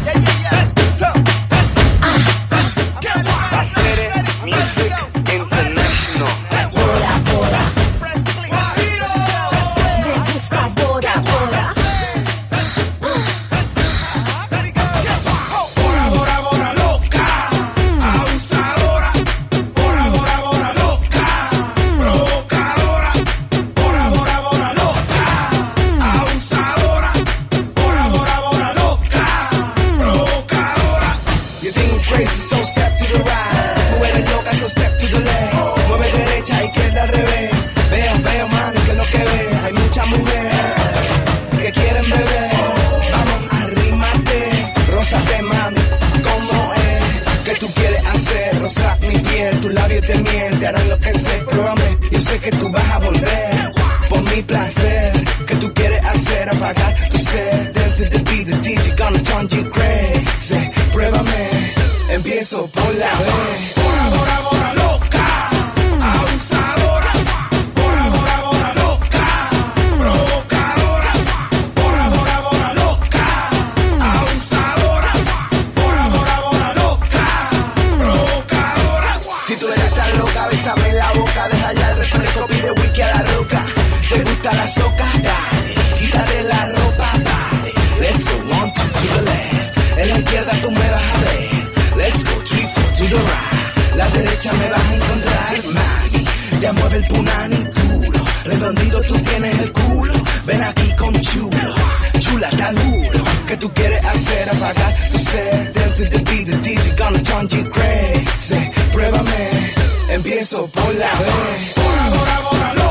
tus labios de miel te harán enloquecer. Pruébame, yo sé que tú vas a volver por mi placer. Que tú quieres hacer apagar tu sed. Dance to the beat, the DJ gonna turn you crazy. Pruébame, empiezo por la B. Bora, bora, bora, loca, abusadora. Bora, bora, bora, loca, provocadora. Bora, bora, bora, loca, abusadora. Bora, bora, bora, loca, provocadora. Si tú eres tan loca, bésame la boca. Deja ya el refresco, pide whisky a la roca. ¿Te gusta la soca? Dale, quítate la ropa, vale. Let's go 1, 2 to the left. En la izquierda tú me vas a ver. Let's go 3, 4 to the right. La derecha me vas a encontrar. Mami, ya mueve el punani duro. Redondito tú tienes el culo. Ven aquí con chulo. Chula, está duro. ¿Qué tú quieres hacer? Apagar tu sed. Dance to the beat, the DJ's gonna turn you crazy. Pruébame, empiezo por la B. Bora, bora, bora,